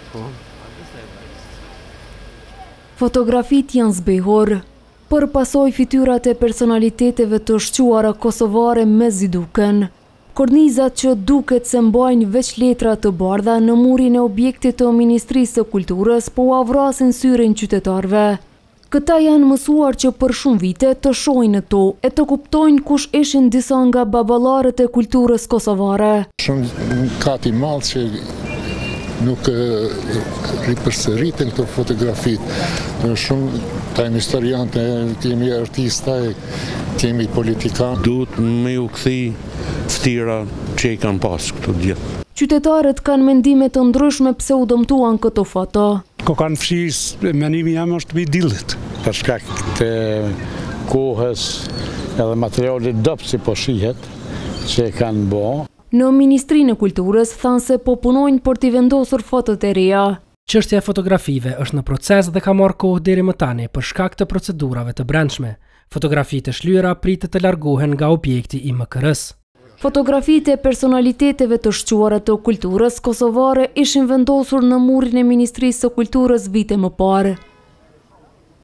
Fotografit janë zbehur, për pasoj fytyrat e personaliteteve të shquara kosovare me ziduken. Kornizat që duket se mbajnë veç letra të bardha në murin e objektit të Ministrisë së Kulturës po avrasin syrin qytetarve. Këta janë mësuar që për shumë vite të shohin to e të kuptojnë kush ishin disa nga baballarët e kulturës kosovare. Shumë kati madh që nuk ripërsëritën këto fotografit. Shumë tajmë historiante, kemi artista, kemi politikanë. Duhet me u kthi ftira që i kanë pas këto gjithë. Qytetarët kanë mendime të ndryshme pse u dëmtuan këto foto. Ko kanë fshirë, menimi jam është bi dillit. Për shkak të kohës edhe materialit dopë si po shihet, që kanë bo. Në Ministrinë e Kulturës thanë se po punojnë për t'i vendosur fotot e reja. Çështja e fotografive është në proces dhe ka marrë kohë deri më tani për shkak të procedurave të brendshme. Fotografitë e shlyera pritet të largohen nga objekti i MKR-s. Fotografitë e personaliteteve të shquara të kulturës kosovare ishin vendosur në murin e Ministrisë së Kulturës vite më parë.